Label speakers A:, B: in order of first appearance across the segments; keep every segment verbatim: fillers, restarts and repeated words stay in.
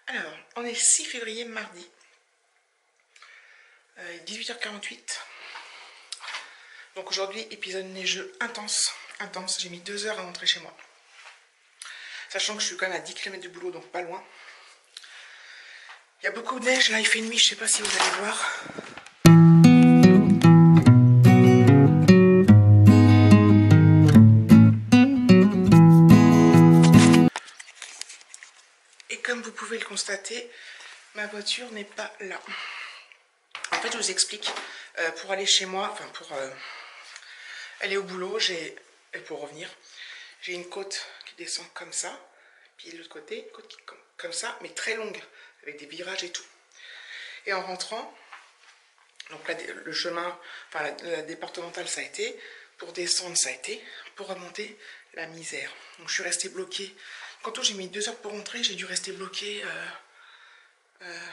A: Alors, on est six février, mardi. Euh, dix-huit heures quarante-huit. Donc aujourd'hui, épisode neigeux intense. Intense. J'ai mis deux heures à rentrer chez moi. Sachant que je suis quand même à dix kilomètres du boulot, donc pas loin. Il y a beaucoup de neige, là il fait nuit, je sais pas si vous allez voir. Et comme vous pouvez le constater, ma voiture n'est pas là. En fait, je vous explique. Euh, pour aller chez moi, enfin pour euh, aller au boulot, j'ai, et pour revenir, j'ai une côte qui descend comme ça. Puis de l'autre côté, une côte qui comme, comme ça, mais très longue, avec des virages et tout. Et en rentrant, donc là, le chemin, enfin la, la départementale, ça a été. Pour descendre, ça a été. Pour remonter, la misère. Donc je suis restée bloquée. Quand j'ai mis deux heures pour rentrer, j'ai dû rester bloquée euh, euh,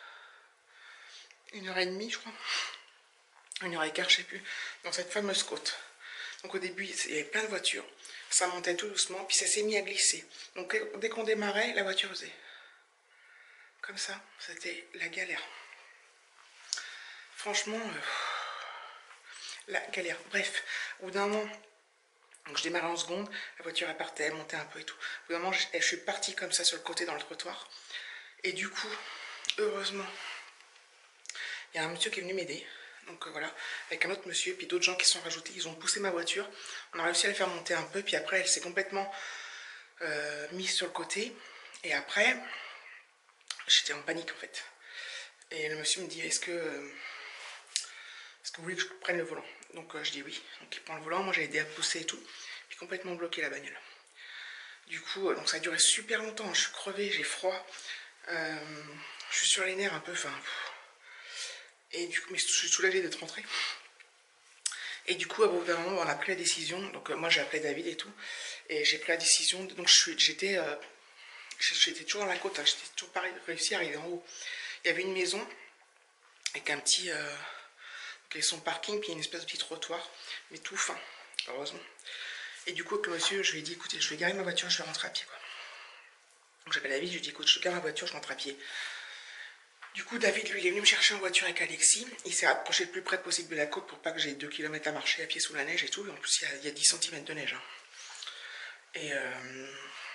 A: une heure et demie, je crois. Une heure et quart, je sais plus. Dans cette fameuse côte. Donc au début, il y avait plein de voitures. Ça montait tout doucement, puis ça s'est mis à glisser. Donc dès qu'on démarrait, la voiture faisait comme ça. C'était la galère. Franchement, euh, la galère. Bref, au bout d'un moment, donc je démarrais en seconde, la voiture elle partait, elle montait un peu et tout. Au bout d'un moment, je, je suis partie comme ça sur le côté dans le trottoir. Et du coup, heureusement, il y a un monsieur qui est venu m'aider. Donc euh, voilà, avec un autre monsieur, puis d'autres gens qui sont rajoutés, ils ont poussé ma voiture. On a réussi à la faire monter un peu, puis après elle s'est complètement euh, mise sur le côté. Et après, j'étais en panique en fait. Et le monsieur me dit, est-ce que, euh, est-ce que vous voulez que je prenne le volant? Donc euh, je dis oui. Donc il prend le volant, moi j'ai aidé à pousser et tout. Puis complètement bloqué la bagnole. Du coup, euh, donc ça a duré super longtemps, je suis crevée, j'ai froid. Euh, je suis sur les nerfs un peu, enfin... Et du coup, mais je suis soulagée d'être rentrée. Et du coup, à bout d'un moment, on a pris la décision. Donc, euh, moi, j'ai appelé David et tout. Et j'ai pris la décision. De, donc, j'étais euh, j'étais toujours dans la côte. Hein, j'étais toujours pas réussi à arriver en haut. Il y avait une maison avec un petit. Euh, avec son parking, puis une espèce de petit trottoir. Mais tout fin, heureusement. Et du coup, avec le monsieur, je lui ai dit écoutez, je vais garer ma voiture, je vais rentrer à pied. Quoi. Donc, j'appelle David, je lui ai dit écoute, je gare ma voiture, je rentre à pied. Du coup, David, lui, il est venu me chercher en voiture avec Alexis. Il s'est rapproché le plus près possible de la côte pour pas que j'ai deux kilomètres à marcher à pied sous la neige et tout. Et en plus, il y a, il y a dix centimètres de neige. Hein. Et euh,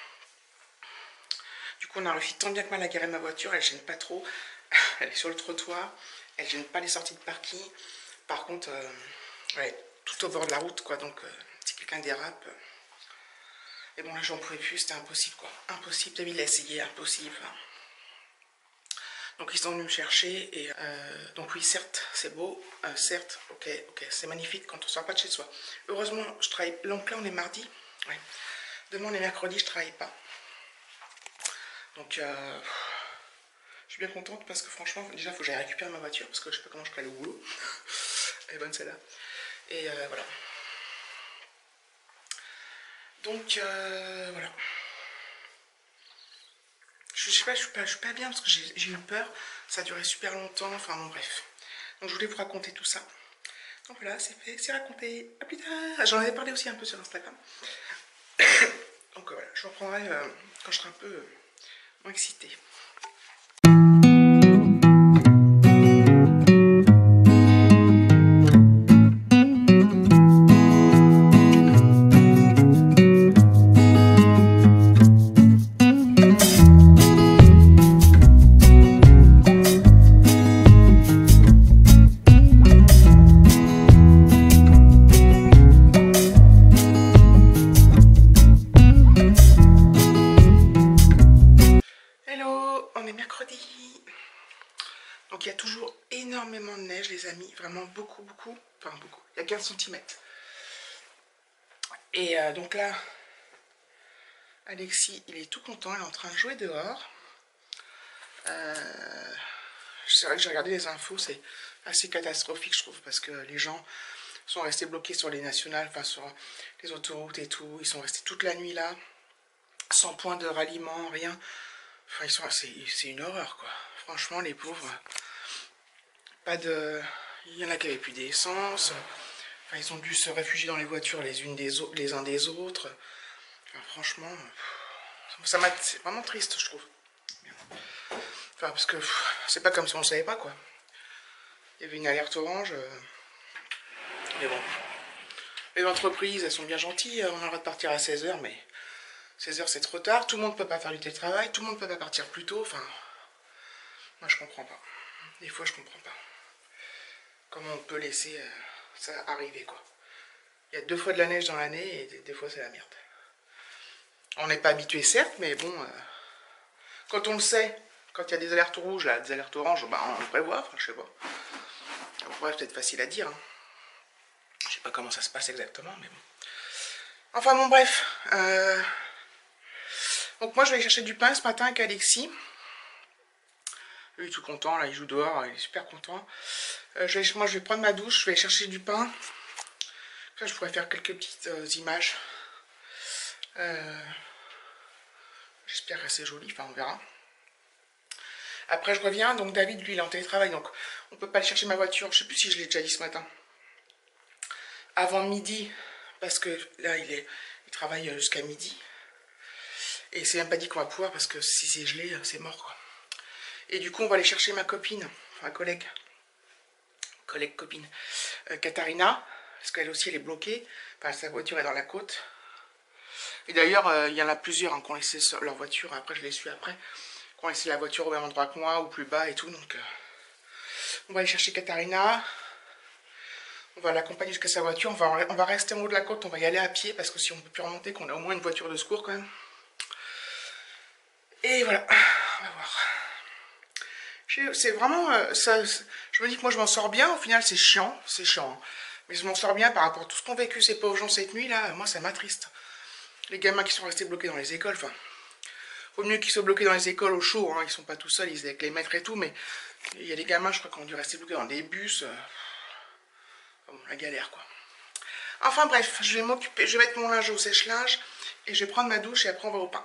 A: du coup, on a réussi tant bien que mal à garer ma voiture. Elle ne gêne pas trop. Elle est sur le trottoir. Elle ne gêne pas les sorties de parking. Par contre, euh, ouais, tout au bord de la route, quoi. Donc, euh, si quelqu'un dérape... Euh, et bon, là, j'en pouvais plus. C'était impossible, quoi. Impossible. David l'a essayé. Impossible. Hein. Donc ils sont venus me chercher et euh, donc oui certes c'est beau, euh, certes ok ok c'est magnifique quand on sort pas de chez soi. Heureusement je travaille, donc là on est mardi, ouais. Demain on est mercredi, je travaille pas. Donc euh, je suis bien contente parce que franchement déjà il faut que j'aille récupérer ma voiture parce que je sais pas comment je peux aller au boulot. Elle est bonne celle-là. Et euh, voilà. Donc euh, voilà. Je sais pas, je suis pas, je suis pas bien parce que j'ai eu peur. Ça a duré super longtemps. Enfin bon, bref. Donc je voulais vous raconter tout ça. Donc voilà, c'est fait, c'est raconté. À plus tard. J'en avais parlé aussi un peu sur Instagram. Donc voilà, je reprendrai euh, quand je serai un peu euh, moins excitée. Donc il y a toujours énormément de neige les amis, vraiment beaucoup beaucoup, enfin beaucoup, il y a quinze centimètres. Et euh, donc là, Alexis il est tout content, il est en train de jouer dehors. Euh, c'est vrai que j'ai regardé les infos, c'est assez catastrophique je trouve, parce que les gens sont restés bloqués sur les nationales, enfin sur les autoroutes et tout, ils sont restés toute la nuit là, sans point de ralliement, rien. Enfin, ils sont, c'est une horreur quoi, franchement les pauvres. Pas de... Il y en a qui n'avaient plus d'essence. Enfin, ils ont dû se réfugier dans les voitures les unes des autres, les uns des autres. Enfin, franchement, ça c'est vraiment triste, je trouve. Enfin, parce que c'est pas comme si on ne savait pas, quoi. Il y avait une alerte orange. Euh... Mais bon. Les entreprises, elles sont bien gentilles. On a le droit de partir à seize heures, mais seize heures, c'est trop tard. Tout le monde ne peut pas faire du télétravail. Tout le monde ne peut pas partir plus tôt. Enfin, moi, je comprends pas. Des fois, je comprends pas. Comment on peut laisser euh, ça arriver, quoi. Il y a deux fois de la neige dans l'année et des, des fois, c'est la merde. On n'est pas habitué, certes, mais bon... Euh, quand on le sait, quand il y a des alertes rouges, là, des alertes oranges, bah, on le prévoit. Enfin, je sais pas. Bref, peut-être facile à dire. Hein. Je sais pas comment ça se passe exactement, mais bon. Enfin bon, bref. Euh... Donc moi, je vais aller chercher du pain ce matin avec Alexis. Lui, il est tout content, là, il joue dehors, il est super content. Euh, je vais, moi, je vais prendre ma douche, je vais aller chercher du pain. Là, je pourrais faire quelques petites euh, images. Euh... J'espère que c'est joli, enfin, on verra. Après, je reviens, donc David, lui, il est en télétravail, donc on peut pas aller chercher ma voiture. Je sais plus si je l'ai déjà dit ce matin. Avant midi, parce que là, il, est, il travaille jusqu'à midi. Et c'est même pas dit qu'on va pouvoir, parce que si c'est gelé, c'est mort, quoi. Et du coup, on va aller chercher ma copine, ma collègue, collègue copine, euh, Katharina, parce qu'elle aussi, elle est bloquée. Enfin, sa voiture est dans la côte. Et d'ailleurs, euh, il y en a plusieurs hein, qui ont laissé leur voiture, après, je l'ai su après, qui ont laissé la voiture au même endroit que moi, ou plus bas et tout, donc... Euh, on va aller chercher Katharina. On va l'accompagner jusqu'à sa voiture, on va, on va rester en haut de la côte, on va y aller à pied, parce que si on ne peut plus remonter, qu'on a au moins une voiture de secours quand même. Et voilà, on va voir. C'est vraiment... Euh, ça, je me dis que moi je m'en sors bien, au final c'est chiant, c'est chiant. Hein. Mais je m'en sors bien par rapport à tout ce qu'ont vécu ces pauvres gens cette nuit, là, moi ça m'attriste. Les gamins qui sont restés bloqués dans les écoles, enfin... Vaut mieux qu'ils soient bloqués dans les écoles au chaud, hein, ils sont pas tout seuls, ils sont avec les maîtres et tout, mais... Il y a des gamins, je crois, qui ont dû rester bloqués dans des bus... Euh, bon, la galère, quoi. Enfin bref, je vais m'occuper, je vais mettre mon linge au sèche-linge, et je vais prendre ma douche, et après on va au pain.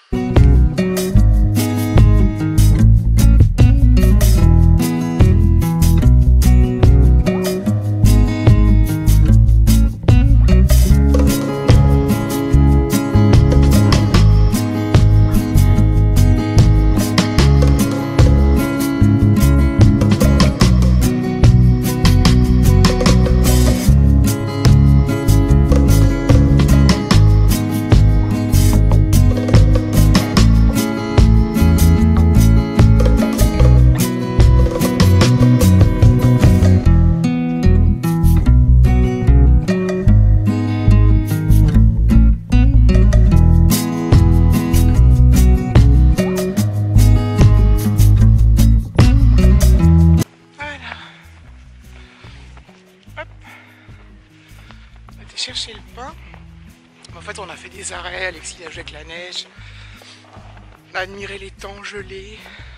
A: Chercher le pain. En fait, on a fait des arrêts. Alexis a joué avec la neige. On a admiré les temps gelés.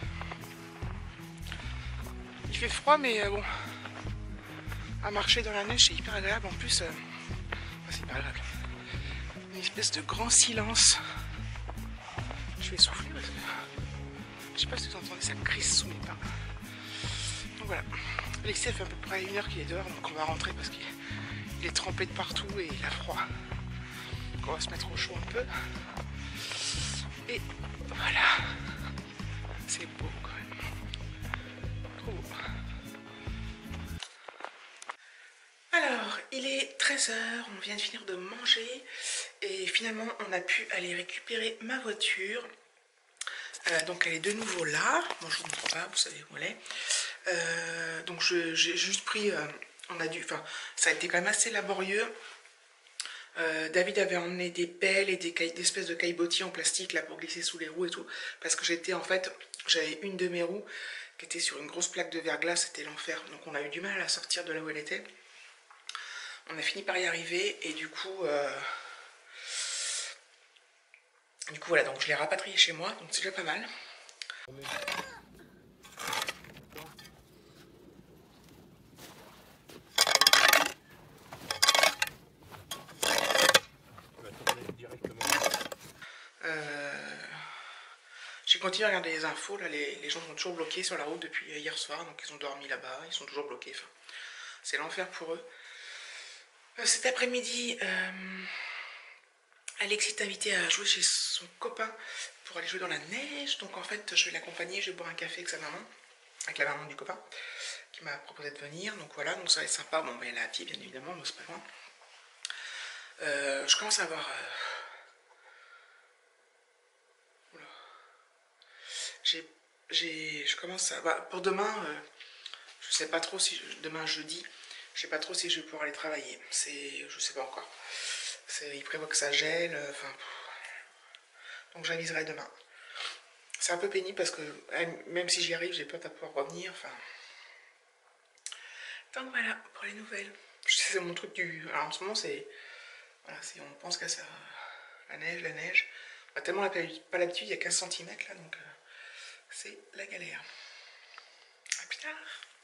A: Il fait froid, mais euh, bon, à marcher dans la neige, c'est hyper agréable. En plus, euh, c'est hyper agréable. Une espèce de grand silence. Je vais souffler parce que je sais pas si vous entendez, ça crisse sous mes pas. Donc voilà. Alexis, ça fait à peu près une heure qu'il est dehors, donc on va rentrer parce qu'il Il est trempé de partout et il a froid. Donc on va se mettre au chaud un peu. Et voilà. C'est beau quand même. Trop beau. Alors, il est treize heures, on vient de finir de manger. Et finalement, on a pu aller récupérer ma voiture. Euh, donc elle est de nouveau là. Bon, je vous montre pas, vous savez où elle est. Euh, donc j'ai juste pris... Euh, On a dû, enfin, ça a été quand même assez laborieux. Euh, David avait emmené des pelles et des, des espèces de caillebotis en plastique là pour glisser sous les roues et tout, parce que j'étais en fait, j'avais une de mes roues qui était sur une grosse plaque de verglas, c'était l'enfer. Donc on a eu du mal à la sortir de là où elle était. On a fini par y arriver et du coup, euh, du coup voilà, donc je l'ai rapatriée chez moi, donc c'est déjà pas mal. Euh, J'ai continué à regarder les infos, là les, les gens sont toujours bloqués sur la route depuis hier soir, donc ils ont dormi là-bas, ils sont toujours bloqués, enfin, c'est l'enfer pour eux. Euh, cet après-midi, euh, Alexis est invité à jouer chez son copain pour aller jouer dans la neige. Donc en fait, je vais l'accompagner, je vais boire un café avec sa maman, avec la maman du copain, qui m'a proposé de venir. Donc voilà, donc ça va être sympa. Bon, ben, elle est à pied, bien évidemment, mais c'est pas loin. Euh, je commence à avoir... Euh... J'ai... j'ai... Je commence à... Bah, pour demain, euh, je sais pas trop si... Je... Demain, jeudi, je sais pas trop si je vais pouvoir aller travailler. C'est... Je sais pas encore. Il prévoit que ça gèle, enfin... Donc j'aviserai demain. C'est un peu pénible parce que même si j'y arrive, j'ai peur de pouvoir revenir. Enfin. Donc voilà pour les nouvelles. Je sais, c'est mon truc du. Alors en ce moment, c'est. Voilà, on pense qu'à ça. La neige, la neige. On a tellement pas l'habitude, il y a quinze centimètres là, donc euh, c'est la galère. À plus tard.